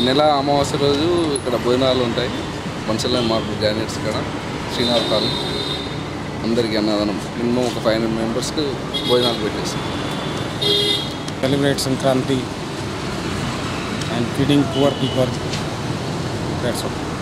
నెల అమావాస్య రోజు ఇక్కడ భోజనాలు ఉంటాయి. మనుషుల మార్పు గ్రాడ్యుయేట్స్ ఇక్కడ శ్రీనాథ్ కాలనీ అందరికీ అన్నదానం మినిమం ఒక 500 మెంబర్స్కి భోజనాలు పెట్టేసి celebrate Sankranti and feeding poor people. That's all.